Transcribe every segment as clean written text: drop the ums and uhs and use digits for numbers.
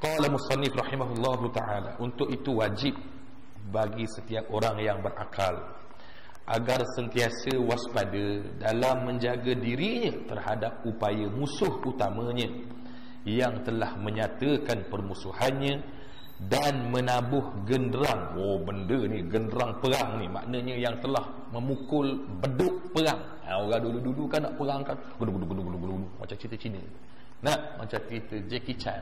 Qala musannif rahimahullahu ta'ala, untuk itu wajib bagi setiap orang yang berakal agar sentiasa waspada dalam menjaga dirinya terhadap upaya musuh utamanya yang telah menyatakan permusuhannya dan menabuh genderang. Oh, benda ni genderang perang ni, maknanya yang telah memukul beduk perang. Orang dulu-dulu kan nak perang kan gudu-gudu macam cerita Cina. Nak macam cerita Jackie Chan.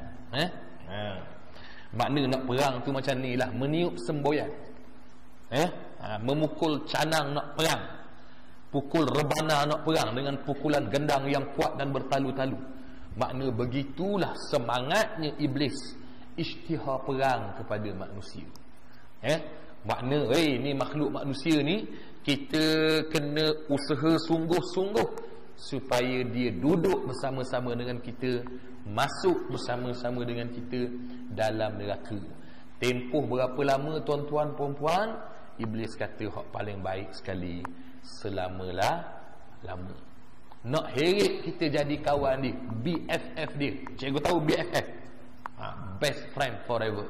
Makna nak perang tu macam ni lah, meniup semboyan. Memukul canang nak perang, pukul rebana nak perang dengan pukulan gendang yang kuat dan bertalu-talu. Makna begitulah semangatnya iblis isytihar perang kepada manusia. Makna ni makhluk manusia ni kita kena usaha sungguh-sungguh supaya dia duduk bersama-sama dengan kita, masuk bersama-sama dengan kita dalam neraka. Tempoh berapa lama tuan-tuan puan-puan? Iblis kata hak paling baik sekali selamalah lama. Nak heret kita jadi kawan dia, BFF dia. Cikgu tahu BFF? Best friend forever.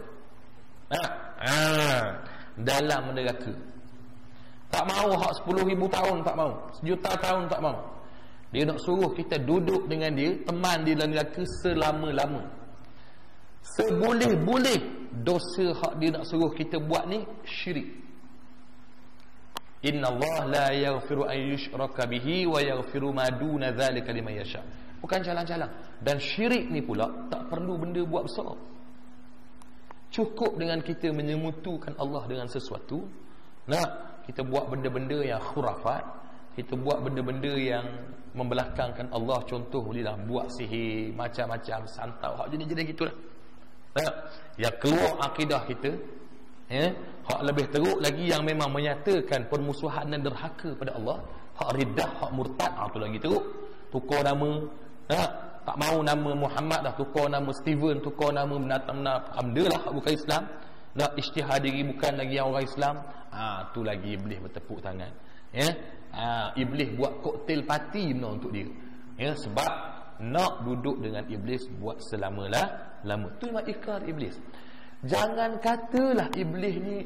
Dalam neraka. Tak mau hak 10,000 tahun, tak mau. 1,000,000 tahun tak mau. Dia nak suruh kita duduk dengan dia, teman dia dalam neraka selama-lama. Seboleh-boleh dosa hak dia nak suruh kita buat ni syirik. Inna Allah la yaghfiru an yushraka bihi wa yaghfiru ma duna dzalika liman yasha. Bukan jalan-jalan. Dan syirik ni pula tak perlu benda buat besar. Cukup dengan kita menyemutukan Allah dengan sesuatu. Kita buat benda-benda yang khurafat, kita buat benda-benda yang membelakangkan Allah. Contoh bolehlah buat sihir, macam-macam, santau, hak jenis-jenis gitulah. Yang keluar akidah kita. Hak lebih teruk lagi yang memang menyatakan permusuhan dan derhaka pada Allah. Hak riddah, hak murtad, tu lagi teruk. Tukar nama, tak mau nama Muhammad dah, tukar nama Steven, tukar nama benda lah, bukan Islam. Nak isytihar diri bukan lagi orang Islam. Tu lagi iblis bertepuk tangan. Iblis buat koktel parti benar untuk dia. Sebab nak duduk dengan iblis buat selama-lama. Tu memang ikrar iblis. Jangan katalah iblis ni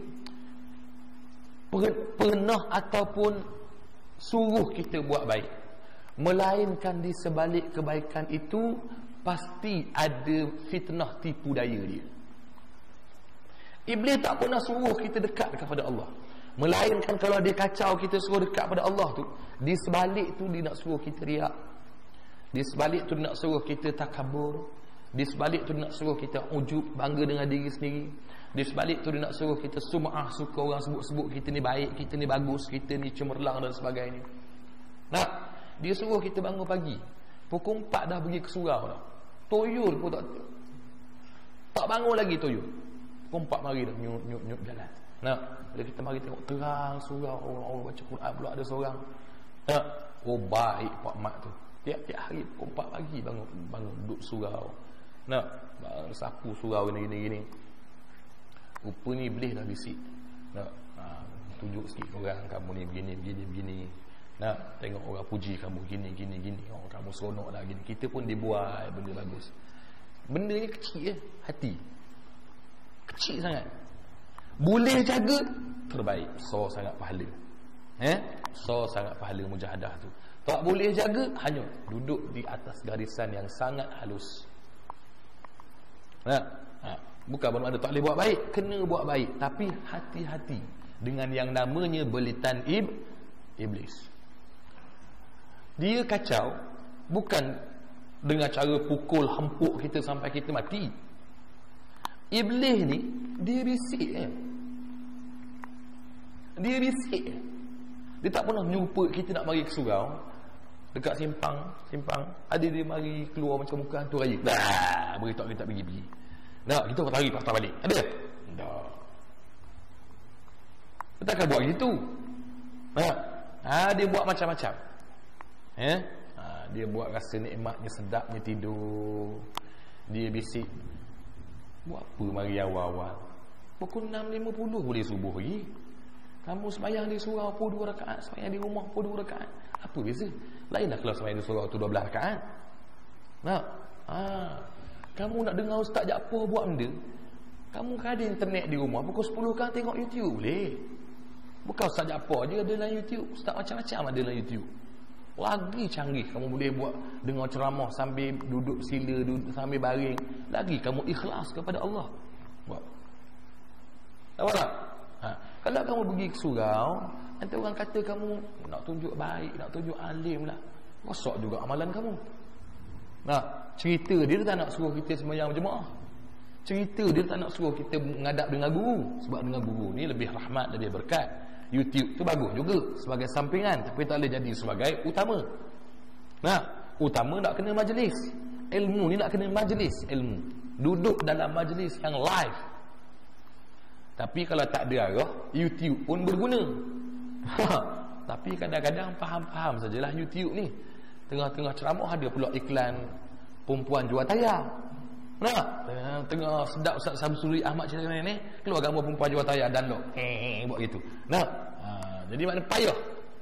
pernah ataupun suruh kita buat baik, melainkan di sebalik kebaikan itu pasti ada fitnah tipu daya dia. Iblis tak pernah suruh kita dekat kepada Allah, melainkan kalau dia kacau kita suruh dekat pada Allah tu, di sebalik tu dia nak suruh kita riak, di sebalik tu dia nak suruh kita takabur, di sebalik tu dia nak suruh kita ujub, bangga dengan diri sendiri, di sebalik tu dia nak suruh kita sum'ah, suka orang sebut-sebut kita ni baik, kita ni bagus, kita ni cemerlang dan sebagainya. Dia suruh kita bangun pagi pukul 4 dah pergi ke surau dah, toyol pun tak bangun lagi toyol. Pukul 4 mari dah nyup jalan. Bila kita mari tengok terang surau, orang baca Quran pula ada seorang. Baik pak mak tu. Tiap-tiap hari pukul 4 pagi bangun duduk surau. Sapu surau gini. Rupa ni iblis dah bisik. Tunjuk sikit orang, kamu ni begini. Tengok orang puji kamu gini. Oh, kamu seronok lah gini. Kita pun dibuat benda bagus. Benda ni kecil hati. Kecil sangat. Boleh jaga, terbaik. Sangat pahala. Sangat pahala mujahadah tu. Tak boleh jaga, hanya duduk di atas garisan yang sangat halus. Bukan bermakna tak boleh buat baik, kena buat baik, tapi hati-hati dengan yang namanya belitan iblis. Dia kacau bukan dengan cara pukul hempuk kita sampai kita mati. Iblis ni dia bisik. Dia bisik. Dia tak pernah jumpa kita nak mari ke surau dekat simpang. Ada dia mari keluar macam muka hantu raya. Beritahu kita tak pergi. Kita akan lari patah balik. Ada? Tak. Kita takkan buat gitu. Dia buat macam-macam. Dia buat rasa nikmatnya, sedapnya tidur. Dia bisik. Buat apa mari awal-awal? Pukul 6.50 boleh subuh lagi. Kamu sembahyang di surau pun 2 rakaat, sembahyang di rumah pun 2 rakaat. Apa beza? Lainlah kalau sembahyang di surau tu 12 rakaat. Kamu nak dengar Ustaz Jaafar buat benda, kamu kan ada internet di rumah, pukul 10 kan tengok YouTube boleh. Bukan Ustaz Jaafar je ada dalam YouTube, Ustaz macam-macam ada dalam YouTube. Lagi canggih kamu boleh buat, dengar ceramah sambil duduk sila, duduk sambil baring. Lagi kamu ikhlas kepada Allah buat. Tahu tak? Kalau kamu pergi ke surau, nanti orang kata kamu nak tunjuk baik, nak tunjuk alim lah, rosak juga amalan kamu. Nah, cerita dia tak nak suruh kita sembahyang berjemaah. Cerita dia tak nak suruh kita menghadap dengan guru, sebab dengan guru ni lebih rahmat, lebih berkat. YouTube tu bagus juga sebagai sampingan, tapi tak boleh jadi sebagai utama. Nah, utama nak kena majlis. Ilmu ni nak kena majlis ilmu. Duduk dalam majlis yang live. Tapi kalau tak ada arah, YouTube pun berguna. Tapi kadang-kadang faham-faham sajalah YouTube ni. Tengah-tengah ceramah ada pula iklan perempuan jual tayar. Nah, tengah sedap Ustaz Samsuri Ahmad cerita ni, keluar gambar perempuan jual tayar dan lock. Buat gitu. Nah, jadi makna payah.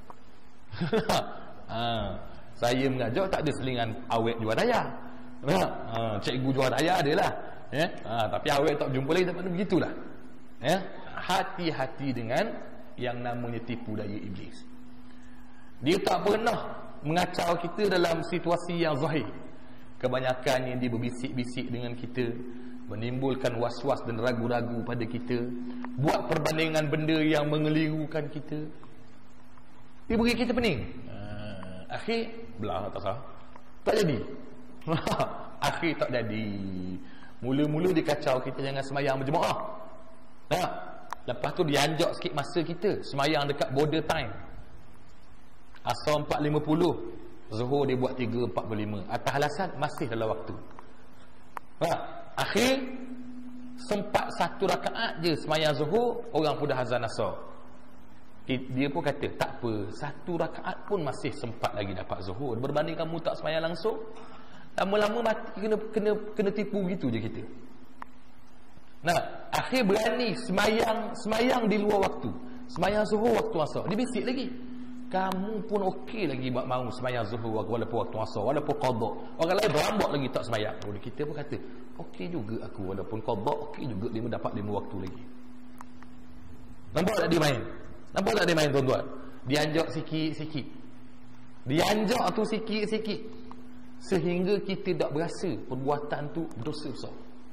Saya mengajar tak ada selingan awet jual tayar. Nah, cikgu jual tayar ada lah. Tapi awet tak jumpa lagi, tak begitulah. Hati-hati dengan yang namanya tipu daya iblis. Dia tak pernah mengacau kita dalam situasi yang zahir. Kebanyakannya dia berbisik-bisik dengan kita, menimbulkan was-was dan ragu-ragu pada kita, buat perbandingan benda yang mengelirukan kita. Dia beri kita pening. Akhir belah tak sah, tak jadi. Akhir tak jadi. Mula-mula dia kacau kita jangan sembahyang berjemaah. Lepas tu dia anjak sikit masa kita sembahyang dekat border time. Asar 4.50, Zuhur dia buat 3.45. Atas alasan masih dalam waktu. Akhir sempat 1 rakaat je sembahyang Zuhur, orang pun dah azan asar. Dia pun kata tak apa, 1 rakaat pun masih sempat lagi dapat Zuhur, berbanding kamu tak sembahyang langsung. Lama-lama mati kena tipu gitu je kita. Nah, akhir berani sembahyang di luar waktu. Sembahyang Zuhur waktu asar. Dia bisik lagi. Kamu pun okey lagi buat mahu sembahyang Zuhur walaupun waktu asar, walaupun qada. Orang lain berambak lagi tak sembahyang. Kita pun kata, okey juga aku walaupun qada, okey juga dia dapat 5 waktu lagi. Nampak tak dia main? Nampak tak dia main tuan-tuan? Dia anjak sikit-sikit. Dia anjak tu sikit-sikit. Sehingga kita tak berasa perbuatan tu berdosa besar.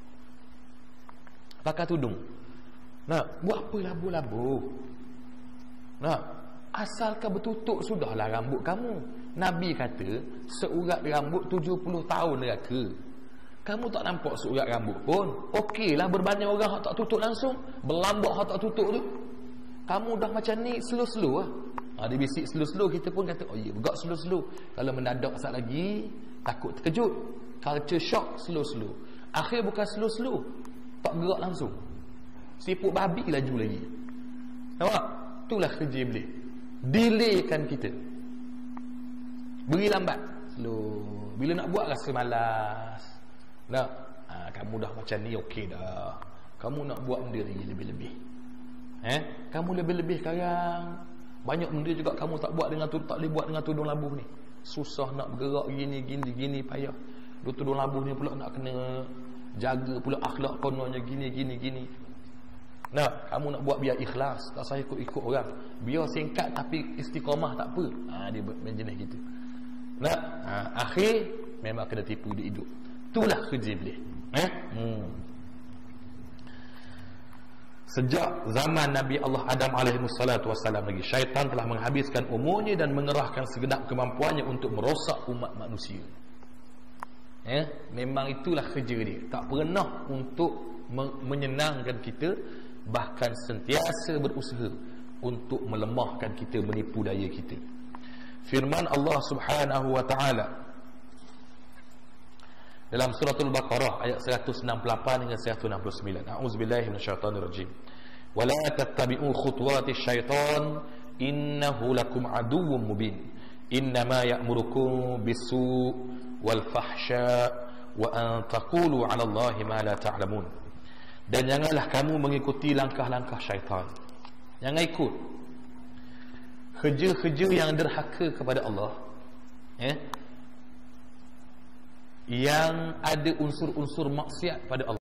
Pakai tudung. Nah, buat apa labu-labu? Nah, asalkan bertutup sudahlah rambut kamu. Nabi kata seurat rambut 70 tahun neraka. Kamu tak nampak seurat rambut pun, okeylah berbanding orang yang tak tutup langsung. Berlambak yang tak tutup tu, kamu dah macam ni slow-slow lah. Dia bisik slow-slow, kita pun kata oh ya, bergerak slow-slow. Kalau mendadak sat lagi takut terkejut. Culture shock, slow-slow. Akhir bukan slow-slow, tak gerak langsung, siput babi laju lagi. Nampak? Itulah kerja iblis. Delaykan kita, beri lambat, slow. Bila nak buat rasa malas. Nak kamu dah macam ni okey dah, kamu nak buat benda lagi lebih-lebih. Kamu lebih-lebih sekarang. Banyak benda juga kamu tak buat dengan tak boleh buat dengan tudung labuh ni. Susah nak bergerak gini payah. Tudung labuh ni pula nak kena jaga pula akhlak kononnya gini. Nah, kamu nak buat biar ikhlas, tak saya ikut orang. Biar singkat tapi istiqamah tak apa. Dia berjenis gitu. Nah, akhir memang kena tipu dia hidup. Itulah kerja iblis. Sejak zaman Nabi Allah Adam alaihissalatu wassalam lagi, syaitan telah menghabiskan umurnya dan mengerahkan segenap kemampuannya untuk merosak umat manusia. Memang itulah kerja dia. Tak pernah untuk menyenangkan kita, bahkan sentiasa berusaha untuk melemahkan kita, menipu daya kita. Firman Allah Subhanahu wa taala dalam suratul Baqarah ayat 168 hingga 169. A'udzubillahi minasyaitonirrajim. Wala tattabi'u khutuwatis syaitan innahu lakum aduwwum mubin. Innama ya'murukum bis-su' wal fahsya' wa an taqulu 'ala Allahi ma la ta'lamun. Dan janganlah kamu mengikuti langkah-langkah syaitan. Jangan ikut kerja-kerja yang derhaka kepada Allah. yang ada unsur-unsur maksiat pada Allah.